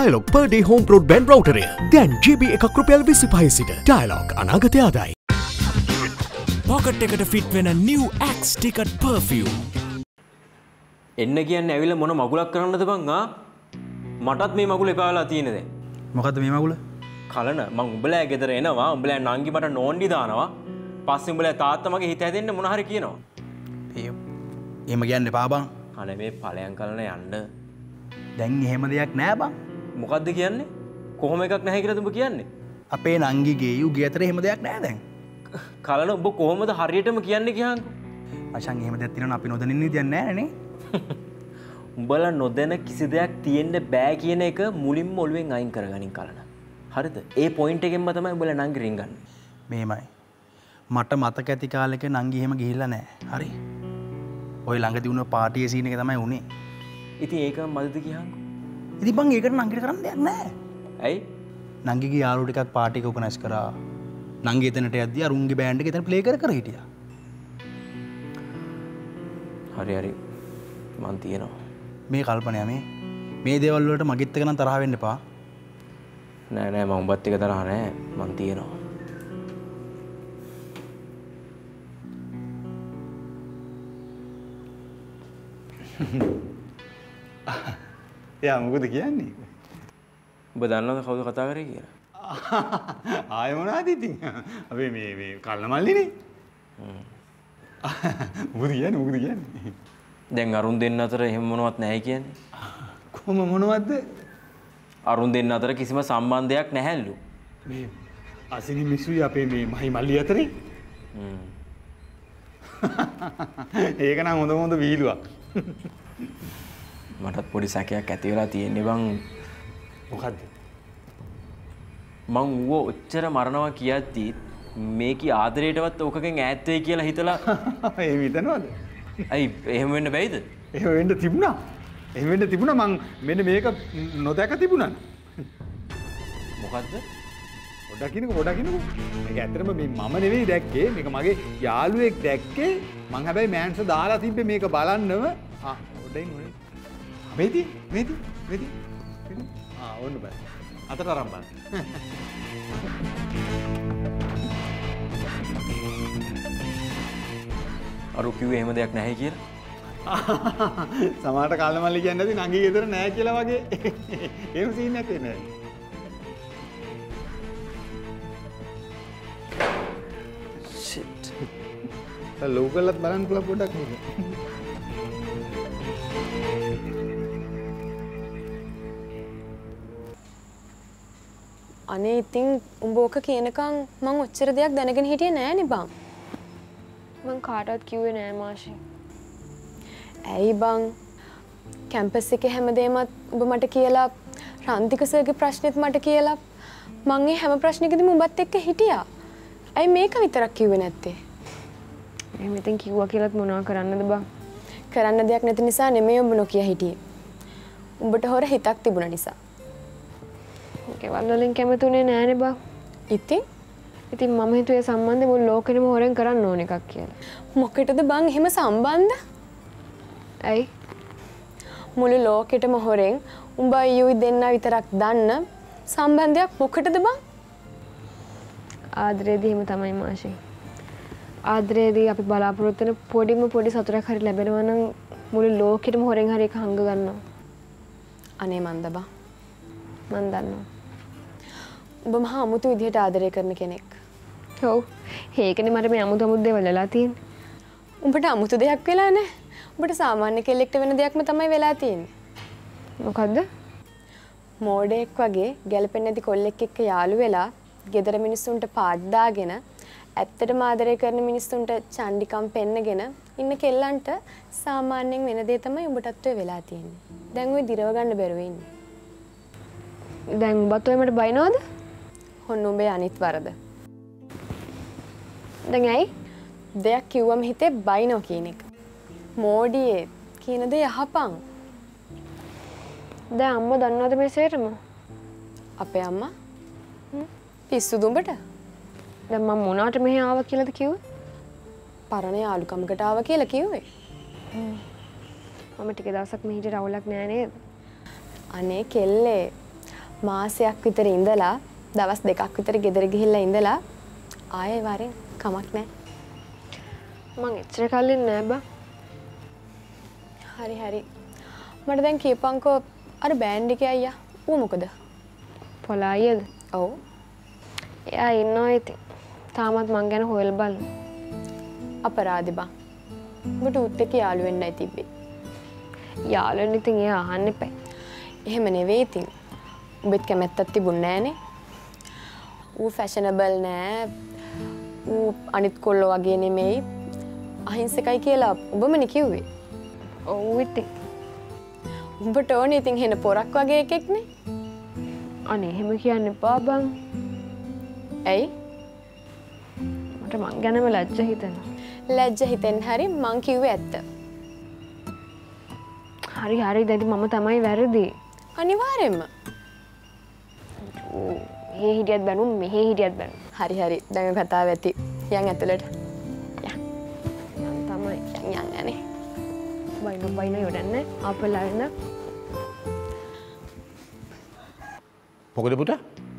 Dialogue per day home broadband routerය දැන් GB එකක් රුපියල් 25 සිට ඩයලොග් අනාගතය ආදායි. පොකට් එකට ෆිට වෙන new Axe ticket perfume. එන්න කියන්නේ ඇවිල්ලා මොන මගුලක් කරන්නද බං ආ? මටත් මේ මගුල එපා වෙලා තියෙන දැන්. මොකද්ද මේ මගුල? කලන මං උඹලා ගෙදර එනවා උඹලා නංගි මට නෝන්ඩි දානවා. පස්සේ උඹලා තාත්තා මගේ හිත හැදෙන්න මොන හරි කියනවා. එහෙම කියන්න එපා බං. අනේ මේ ඵලයන් කලන යන්න. දැන් එහෙම දෙයක් නෑ බං. මොකද්ද කියන්නේ? කොහොම එකක් නැහැ කියලාද උඹ කියන්නේ? අපේ නංගිගේ යුගේ අතර එහෙම දෙයක් නෑ දැන්. කලන උඹ කොහොමද හරියටම කියන්නේ කියහන්කෝ? අශන් එහෙම දෙයක් තියෙනවා අපි නොදැනින්න විදියක් නෑනේ නේ. උඹලා නොදැන කිසි දෙයක් තියෙන්න බෑ කියන එක මුලින්ම ඔළුවෙන් අයින් කරගනින් කලන. හරිද? ඒ පොයින්ට් එකෙන්ම තමයි උඹලා නංගි රින්ගන්නේ. මේමයි. මට මතක ඇති කාලෙක නංගි එහෙම ගිහිල්ලා නෑ. හරි. ඔය ළඟදී වුණ පාටියේ සීන් එක තමයි උනේ. ඉතින් ඒක මදද කියහන්කෝ? ඉතින් බං ඒකට නංගිට කරන්න දෙයක් නෑ. ඇයි? නංගිගේ යාළුවෝ ටිකක් පාටි එක ඔකනයිස් කරා. නංගි එතනට යද්දී අරුන්ගේ බෑන්ඩ් එක එතන ප්ලේ කර හිටියා. හරි හරි. මන් තියනවා. මේ කල්පනය මේ දේවල් වලට මගෙත් එක නම් තරහ වෙන්න එපා. නෑ නෑ මම උඹත් එක තරහ නෑ. මන් තියනවා. එයා මොකද කියන්නේ? ඔබ දන්නවද කවුද කතා කරේ කියලා? ආයෙ මොනවද ඉතින්? අපි මේ කල්න මල්ලිනේ. මොකද කියන්නේ? දැන් අරුන් දෙන්න අතර එහෙම මොනවත් නැහැ කියන්නේ. කොහොම මොනවද? අරුන් දෙන්න අතර කිසිම සම්බන්ධයක් නැහැලු. මේ අසිනි මිසුයි අපේ මේ මහි මල්ලි අතරේ. ඒක නම් හොඳ වීලුවක්. මටත් පොඩි සැකයක් ඇති වෙලා තියෙන්නේ බං. මොකද්ද? මං ඌව ඔච්චර මරනවා කියද්දි මේකී ආදරයටවත් ඕකගෙන් ඈත් වෙයි කියලා හිතලා එහෙම හිතනවද? අයි එහෙම වෙන්න බැයිද? එහෙම වෙන්න තිබුණා. මං මෙන්න මේක නොදැක තිබුණා. මොකද්ද? පොඩ්ඩක් කියනකෝ. මේක ඇත්තටම මේ මම නෙවෙයි දැක්කේ. මේක මගේ යාළුවෙක් දැක්කේ. මං හැබැයි මෑන්ස් දාලා තිබ්බේ මේක බලන්නම. පොඩ්ඩින් ඔය. මේටි. ඕන්න බෑ. අතට අරන් බලන්න. අරු කිව්වේ එහෙම දෙයක් නැහැ කියලා. සමහරට කල්මල්ලි කියන්නේ නැති නංගි ගෙදර නැහැ කියලා වගේ. එහෙම සීන් එකක් එන්නේ නැහැ. shit. ලෝකල්ලත් බලන්න පුළුවන් පොඩ්ඩක් නේද? අනේ ඉතින් උඹ ඕක කියනකම් මං ඔච්චර දෙයක් දැනගෙන හිටියේ නෑනේ බං. මං කාටවත් කිව්වේ නෑ මාෂි. ඇයි බං? කැම්පස් එකේ හැමදේමත් උඹ මට කියලා රන්තික සර්ගේ ප්‍රශ්නෙත් මට කියලා මං ඒ හැම ප්‍රශ්නකදීම උඹත් එක්ක හිටියා. ඇයි මේක විතරක් කිව්වේ නැත්තේ? එහෙම ඉතින් කිව්වා කියලාත් මොනවා කරන්නද බං? කරන්න දෙයක් නැති නිසා නෙමෙයි උඹ නොකිය හිටියේ. උඹට හොර හිතක් තිබුණ නිසා. ගෙවල් වලින් කැමතුනේ නෑනේ බං. ඉතින් මම හිතුවේ සම්බන්ධය මුළු ලෝකෙම හොරෙන් කරන්න ඕන එකක් කියලා. මොකටද බං එහෙම සම්බන්ධ? ඇයි? මුළු ලෝකෙටම හොරෙන් උඹ අයියුයි දෙන්න විතරක් දන්න සම්බන්ධයක් මොකටද බං? ආදරේදී එහෙම තමයි මාෂි. ආදරේදී අපි බලාපොරොත්තු වෙන පොඩි සතුටක් හරි ලැබෙනවා නම් මුළු ලෝකෙටම හොරෙන් හරි එක හංග ගන්නවා. අනේ මන්ද බං. මන් දන්නවා. උඹ මහා අමුතු විදිහට ආදරය කරන කෙනෙක්. ඔව්. ඒකනේ මට මේ අමුතු දේවල් වෙලා තියෙන්නේ. උඹට අමුතු දෙයක් වෙලා නැහැ. උඹට සාමාන්‍ය කෙල්ලෙක්ට වෙන දෙයක්ම තමයි වෙලා තියෙන්නේ. මොකද්ද? මෝඩෙක් වගේ ගැලපෙන්නේ නැති කොල්ලෙක් එක්ක යාළු වෙලා ගෙදර මිනිස්සුන්ට පාඩ් දාගෙන ඇත්තටම ආදරය කරන මිනිස්සුන්ට චණ්ඩිකම් පෙන්නගෙන ඉන්න කෙල්ලන්ට සාමාන්‍යයෙන් වෙන දේ තමයි උඹටත් ඔය වෙලා තියෙන්නේ. දැන් ඔය දිරව ගන්න බැරුව ඉන්නේ. දැන් උඹත් ඔය මට බයිනවද? හොන්න උඹේ අනිත් වරද. දැන් ඇයි? දෙයක් කිව්වම හිතේ බයිනෝ කියන එක. මෝඩියේ කියන දේ අහපන්. දැන් අම්මා දන්නවද මේ සේරම? අපේ අම්මා? පිස්සුද උඹට? දැන් මම මොනාට මෙහි ආවා කියලාද කිව්වේ? පරණ යාළුකමකට ආවා කියලා කිව්වේ. මම ටික දවසක් මෙහිට රවුලක් නෑ නේද? අනේ කෙල්ලේ මාසයක් විතර ඉඳලා දවස් 2ක් විතර ගෙදර ගිහිල්ලා ඉඳලා ආයෙ වරෙන් කමක් නැහැ. මං එච්චර කලින් නෑ බා. හරි. මට දැන් කියපන්කෝ අර බෑන්ඩ් එකේ අයියා. ඌ මොකද? පොලායියද? ඔව්. එයා ඉන්නවා ඉතින්. තාමත් මං ගැන හොයලා බලන. අපරාධි බං. උඹට උත් එක්ක යාළු වෙන්නයි තිබ්බේ. යාළුවෙන් ඉතින් එයා අහන්න එපා. එහෙම නෙවෙයි ඉතින්. උඹත් කැමැත්තක් තිබුණ නෑනේ. ඌ ෆැෂනබල් නෑ. ඌ අනිත් කොල්ලෝ වගේ නෙමෙයි. අහිංසකයි කියලා ඔබමනේ කිව්වේ. ඔව් ඉතින්. උඹට ඕනේ ඉතින් හෙන පොරක් වගේ එකෙක්නේ. අනේ එහෙම කියන්න එපා බං. ඇයි? මට මං ගැනම ලැජ්ජ හිතෙනවා. ලැජ්ජ හිතෙන් හරි මං කිව්වේ ඇත්ත. හරි දැන් මම තමයි වැරදි. අනිවාර්යෙන්ම. මෙහෙ හිටියත් බැනුම් මෙහෙ හිටියත් බැනුම්. හරි දැන් කතාව ඇති. යන් ඇතුළට. යන් තමයි යන් යන්නේ. බයින යොදන්නේ අපලා වෙන. මොකද පුතා?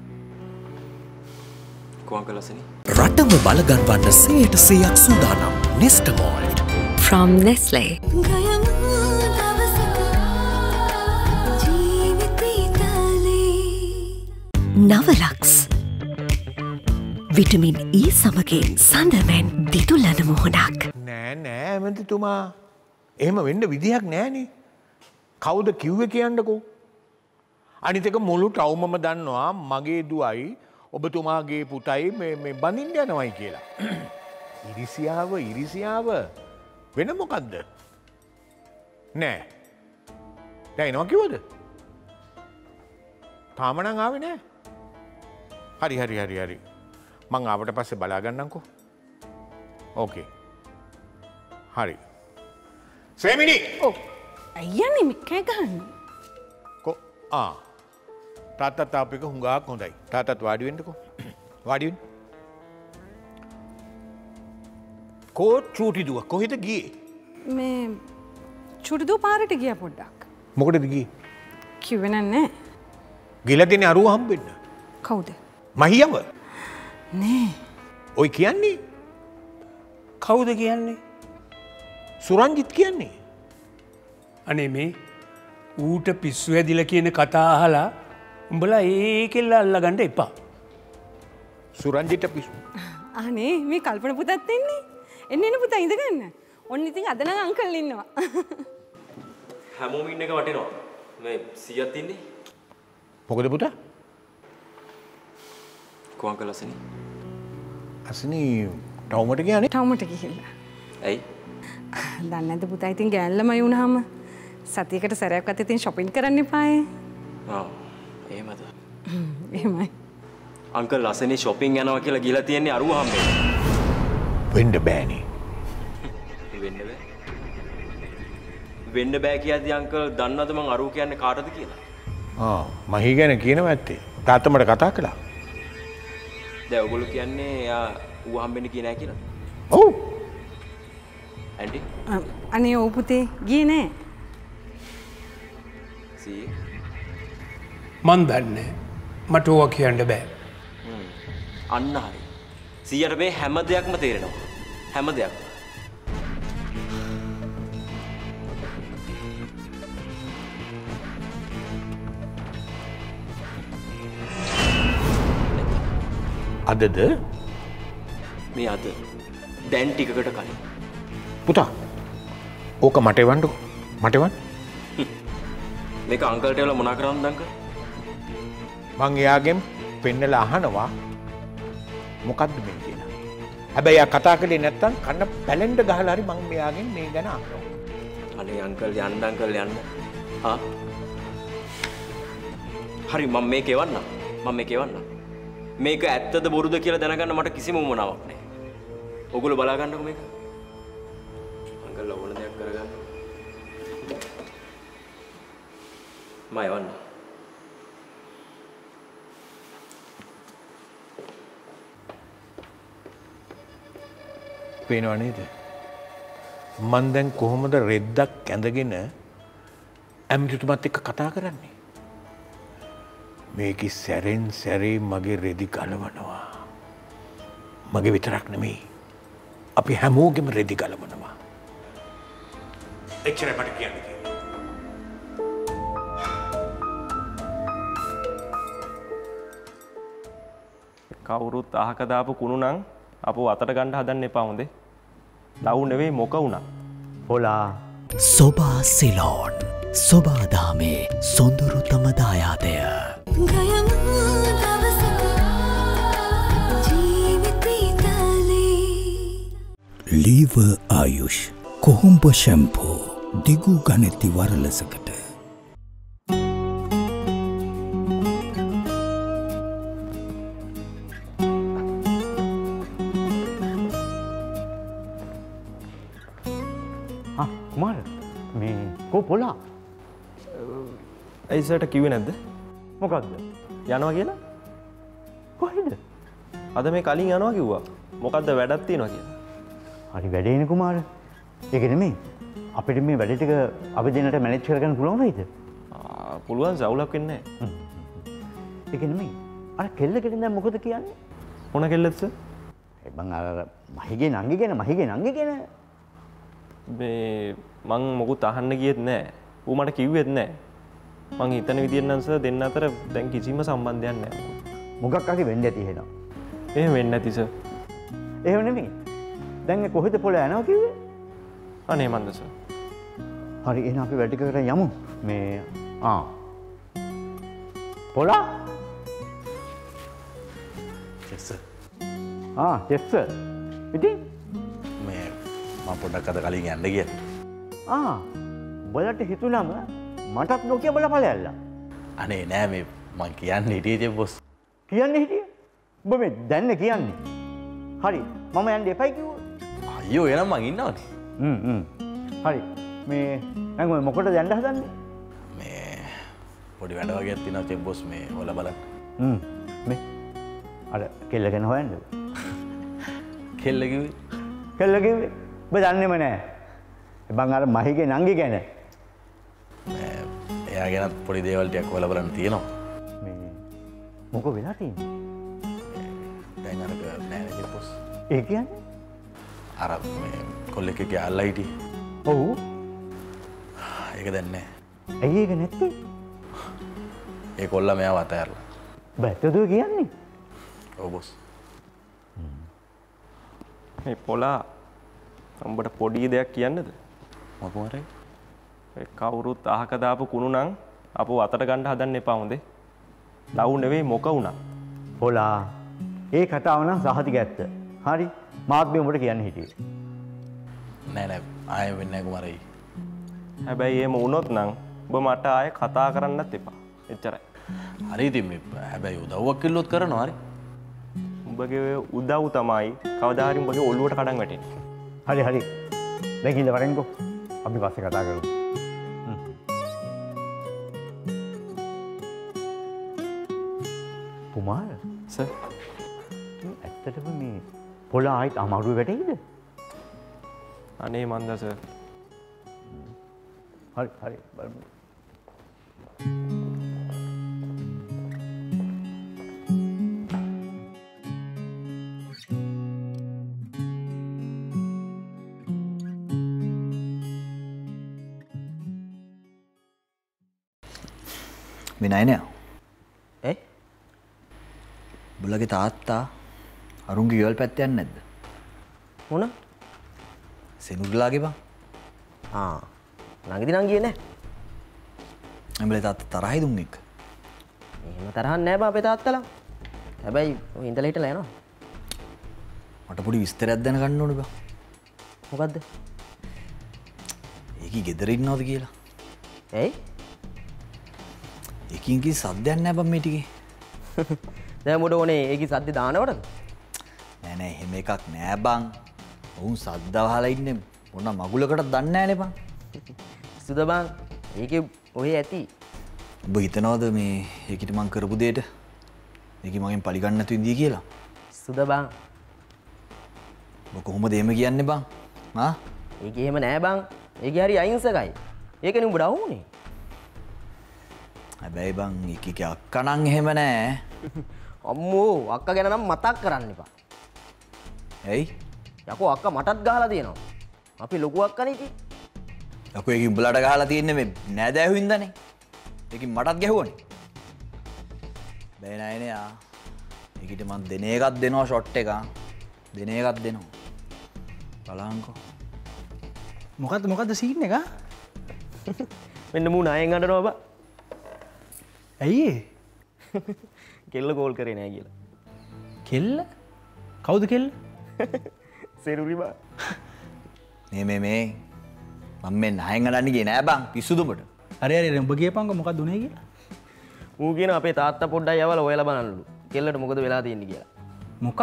කොංකලසනි. රටම බලගන්වන්න 100% සූදානම් නෙස්ටමෝල්ඩ් from Nestle. නවලක්ස් විටමින් E සමගින් සඳමෙන් දිතුලන මුහුණක්. නෑ ඇමතිතුමා. එහෙම වෙන්න විදිහක් නෑනේ. කවුද කිව්වේ කියන්නකෝ. අනිතක මුළු ටවුමම දන්නවා මගේ දුවයි ඔබතුමාගේ පුතයි මේ බඳින්න යනවයි කියලා. ඉරිසියාව වෙන මොකද්ද? නෑ. දැන් එනවා කිව්වද? තාම නම් ආවේ නෑ. හරි. මං ආවට පස්සේ බලා ගන්නම්කෝ. ඕකේ. හරි. සේමිනි. ඔව්. අයියනේ මිකේ ගන්න. තාත්තත් ආපු එක හුඟක් හොඳයි. තාත්තත් වාඩි වෙන්නකෝ. වාඩි වෙන්න. කෝ චූටි දුව කොහෙද ගියේ? මේ චූටි දුව පාරට ගියා පොඩ්ඩක්. මොකටද ගියේ? කිව්වේ නෑ. ගිහලා දෙන්නේ අරුව හම්බෙන්න. කවුද? මහියව. නෑ. ඔය කියන්නේ? කවුද කියන්නේ? සුරංජිත් කියන්නේ. අනේ මේ ඌට පිස්සු ඇදිලා කියන කතා අහලා උඹලා ඒකෙල්ල අල්ලගන්න එපා. සුරංජිට පිස්සු. අනේ මේ කල්පන පුතත් එන්නේ. එන්න පුතා ඉඳගන්න. ඔන්න ඉතින් අද නම් අංකල් ඉන්නවා. හැමෝම ඉන්න එක වටිනවා. මේ 100ක් ඉන්නේ. මොකද පුතා? කොංකල් අසනි. අසනි ටවුමට ගියානේ. ටවුමට ගිහිල්ලා. ඇයි? දන්නේ නැද්ද පුතා ඉතින් ගෑල්ලමයි වුණාම සතියකට සැරයක්වත් ඉතින් shopping කරන්න එපායේ. එහෙමද? එහෙමයි. අංකල් අසනි shopping යනවා කියලා ගිහලා තියන්නේ අරුව හම්බෙන්න. වෙන්න බෑනේ. වෙන්න බෑ කියද්දි අංකල් දන්නවද මං අරුව කියන්නේ කාටද කියලා? මහි ගැන කියනවා ඇත්තේ. තාත්තා මට කතා කළා. දැන් ඔයගොල්ලෝ කියන්නේ එයා ඌ හම්බෙන්න කිය නෑ කියලා. ඔව්. ඇන්ටි? අනේ ඔව් පුතේ ගියේ නෑ. මන් දන්නේ මට ඕවා කියන්න බෑ. අන්න හරි. 100ට මේ හැම දෙයක්ම තේරෙනවා. හැම දෙයක්ම. අදද? මේ අද දැන් ටිකකට කලින්. පුතා ඕක මට එවන්නකෝ. මට එවන්න. මේක අංකල්ට එවලා මොනා කරන්නද අංකල්? මං එයාගෙන් පෙන්නලා අහනවා මොකද්ද මේ කියලා. හැබැයි එයා කතා කළේ නැත්තම් කන්න පැලෙන්න ගහලා හරි මං මෙයාගෙන් මේ ගැන අහනවා. අනේ අංකල් යන්න අංකල් යන්න. හරි මම මේක එවන්නම්. මේක ඇත්තද බොරුද කියලා දැනගන්න මට කිසිම උවමනාවක් නැහැ. ඔයගොල්ලෝ බලා ගන්නකො මේක. අංකල් ඕන දෙයක් කරගන්න. මම යවන්න. පේනව නේද? මං දැන් කොහොමද රෙද්දක් ඇඳගෙන ඇමතිතුමත් එක්ක කතා කරන්නේ? මේක සැරෙන් සැරේ මගේ රෙදි ගලවනවා. මගේ විතරක් නෙමෙයි. අපි හැමෝගෙම රෙදි ගලවනවා. එච්චරයි මට කියන්න තියෙන්නේ. කවුරුත් අහක දාපු කුණු නම් අපෝ අතට ගන්න හදන්න එපා හොඳේ. ලව් නෙවෙයි මොක වුණා. හොලා සොබා සිලෝන් සොබාදාමේ සොඳුරුතම දායාදය. ලීව ආයුෂ් කොහොඹ ෂැම්පෝ දිගු ගණති වරලසකට. කුමාර මේ කෝ පොලා ඇයිසට කිව්වේ නැද්ද? මොකක්ද? යනවා කියලා? කොහෙද? අද මේ කලින් යනවා කිව්වා. මොකද්ද වැඩක් තියෙනවා කියලා? හරි වැඩේනේ කුමාර. ඒක නෙමෙයි. අපිට මේ වැඩ ටික අපි දෙන්නට මැනේජ් කරගන්න පුළුවන් වෙයිද? පුළුවන් සවුලක් වෙන්නේ නැහැ. ඒක නෙමෙයි. අර කෙල්ලකට දැන් මොකද කියන්නේ? මොන කෙල්ලද සර්? ඒ බං අර මහිගේ නංගි ගැන මේ මං මොකුත් අහන්න ගියෙත් නෑ. ඌ මට කිව්වෙත් නෑ. මං හිතන විදිහෙන් නම් සර් දෙන්න අතර දැන් කිසිම සම්බන්ධයක් නෑ. මොකක් හරි වෙන්න ඇති එහෙනම්. එහෙම වෙන්නේ නැති සර්. එහෙම නෙමෙයි. දැන් කොහෙද පොළ යනවා කිව්වේ? අනේ මන්ද සර්. හරි එහෙනම් අපි වැඩ ටික කරන් යමු. මේ පොළා චෙස් චෙස් ඉතින් මේ මම පොඩ්ඩක් අද කලින් යන්න ගියා. බලට හිතුනම මටත් නොකිය බලපලයල්ලා. අනේ නෑ මේ මං කියන්නේ හිටියේ චෙස් බොස්. කියන්නේ හිටියේ? ඔබ මේ දැන්න කියන්නේ. හරි මම යන්න එපයි කිව්වා. අයියෝ එනම් මං ඉන්නවනේ. හරි මේ දැන් ඔය මොකටද යන්න හදන්නේ? මේ පොඩි වැඩ වගේක් තියෙනවා චෙස් බොස් මේ හොල බලන්න. මේ අර කෙල්ල ගැන හොයන්නද? කෙල්ල කිව්වේ? කෙල්ල කිව්වේ? ඔබ දන්නේම නෑ. බං අර මහිගේ නංගි ගැන. එයා ගැනත් පොඩි දේවල් ටිකක් හොයලා බලන්න තියෙනවා. මේ මොකෝ වෙලා තියෙන්නේ? දැන් අර නෑ චෙස් බොස්. ඒ කියන්නේ? අර මේ කොල්ලෙක් එක්ක යාළුවා හිටියේ. ඔව්. ඒක දැන් නෑ. ඇයි ඒක නැත්තේ? ඒ කොල්ලා මෙයාව අතහැරලා. බැත්තද කියන්නේ? ඔව් බොස්. මේ පොලා උඹට පොඩි දෙයක් කියන්නද? මොකමරයි? ඒ කවුරුත් අහක දාපු කුණු නම් අපෝ අතට ගන්න හදන්න එපා හොඳේ. ලව් නෙවෙයි මොක වුණා. පොලා ඒ කතාව නම් සහතික ඇත්ත. හරි මාත් මේ උඹට කියන්න හිටියේ. නෑ ආයෙ වෙන්නේ නෑ කුමාරයි. හැබැයි එහෙම වුණොත් නම් ඔබ මට ආයෙ කතා කරන්නත් එපා. එච්චරයි. හරි ඉතින් මේ හැබැයි උදව්වක් කිල්ලොත් කරනවා හරි. උඹගේ උදව් තමයි කවදා හරි උඹගේ ඔළුවට කඩන් වැටෙන්නේ. හරි දැන් ඉඳ වරෙන්කෝ. අපි පස්සේ කතා කරමු. කුමාර සර් ඇත්තටම මේ පොළ ආයිත් අමාරුවේ වැටෙයිද? අනේ මන්ද සර්. හරි බලමු. විනයනය බුලගේ තාත්තා අරුන්ගේ ගෙවල් පැත්තේ යන්නේ නැද්ද? මොන? සෙනුගලාගේ බං. නංගිදි නංගියේ නෑ. එඹලේ තාත්තා තරහයි දුන් එක. එහෙම තරහක් නෑ බං අපේ තාත්තලා. හැබැයි ඔය ඉඳලා හිටලා යනවා. මට පොඩි විස්තරයක් දැනගන්න ඕනේ බං. මොකද්ද? ඒකී ගෙදර ඉන්නවද කියලා. ඇයි? ඒකින් කි සද්දයක් නෑ බං මේ ටිකේ. දැන් මොඩ ඕනේ ඒකී සද්ද දානවටද? නෑ එහෙම එකක් නෑ බං. ඔවුන් සද්ද වහලා ඉන්නේ මොන මගුලකටද දන්නේ නෑනේ බං. සුද බං ඒකේ ඔය ඇති. ඔබ හිතනවද මේ ඒකිට මං කරපු දෙයට ඒකි මගෙන් පලි ගන්න නැතුව ඉඳී කියලා? සුද බං ඔබ කොහොමද එහෙම කියන්නේ බං? ඒක එහෙම නෑ බං. ඒක හරි අහිංසකයි. ඒකනේ උඹට අහුනේ. හැබැයි බං එක අක්කනං එහෙම නෑ. අම්මෝ අක්ක ගැන නම් මතක් කරන්න එපා. ඇයි? යකෝ අක්ක මටත් ගහලා තියෙනවා. අපි ලොකු අක්කනේ ඉතින්. යකෝ ඒක උඹලට ගහලා තියෙන්නේ මේ නෑදෑයෝ හින්දානේ. ඒකින් මටත් ගැහුවනේ. බෑ නෑනේ ආ. ඒකිට මං දෙන එකක් දෙනවා ෂොට් එක. දෙන එකක් දෙනවා. බලහන්කෝ. මොකද්ද සීන් එක? මෙන්න මූ නායෙන් අඬනවා බා. ඇයි ඒ? කෙල්ල කෝල් කරේ නෑ කියලා. කෙල්ල? කවුද කෙල්ල? සෙරුරි බා. මේ මම මේ නායෙන් අඬන්නේ ගියේ නෑ බං. පිස්සුද උඹට? හරි උඹ කියපන්කෝ මොකක්ද උනේ කියලා. ඌ කියන අපේ තාත්තා පොඩ්ඩක් යවලා ඔයලා බලන්නලු. කෙල්ලට මොකද වෙලා තියෙන්නේ කියලා. මොකක්?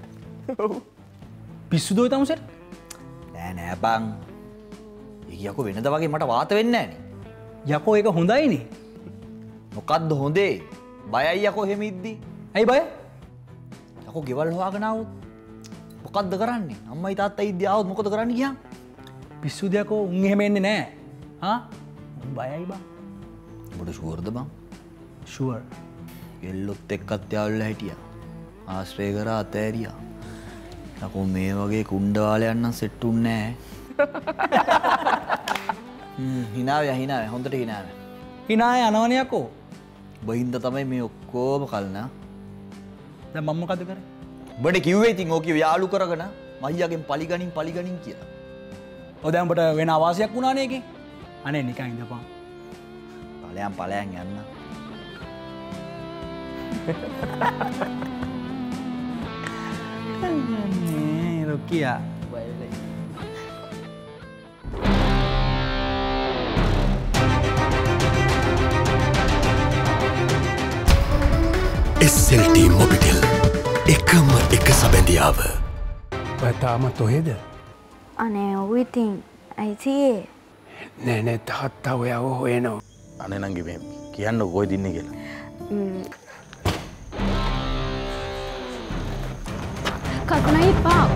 පිස්සුද ඔය තමුසෙට? නෑ බං. ඒක යකෝ වෙනද වගේ මට වාත වෙන්නේ නෑනේ. යකෝ ඒක හොඳයිනේ. මොකද්ද හොඳේ? බයයි යකෝ එහෙම ඉද්දි. ඇයි බය? යකෝ ගෙවල් හොයාගෙන ආවොත් මොකද්ද කරන්නේ? අම්මයි තාත්තයි ඉද්දි ආවොත් මොකද කරන්න ගියාම? පිස්සුද යකෝ උන් එහෙම එන්නේ නෑ. හා? බයයි බං. උඹට ෂුවර්ද බං? ෂුවර්. එල්ලොත් එක්කත් යාළුවලා හිටියා. ආශ්‍රය කරා අතෑරියා. යකෝ මේ වගේ කුණ්ඩවාලයන් නම් සෙට් උන්නේ නෑ. හිනාවේ හොඳට හිනාවේ. හිනාය යනවනේ යකෝ. බහින්ද තමයි මේ ඔක්කොම කල්නා. දැන් මම මොකද කරේ? උඹට කිව්වේ ඉතින් ඕකේ යාළු කරගෙන මයියාගෙන් පලිගණින් කියලා. ඔය දැන් උඹට වෙන අවාසියක් වුණානේ ඒකේ. අනේ නිකන් ඉඳපන්. ඵලයන් යන්න. නේ රොකියා. SLT මොබිටෙල් එකම එක සබැඳියාව. ඔය තාමත් ඔහෙද? අනේ ඔව් ඉතින් ඇයිතියේ? නෑ තාත්තා ඔයාව හොයනවා. අනේ නංගි මේ කියන්න කොයිද ඉන්නේ කියලා. කල්පනා එපා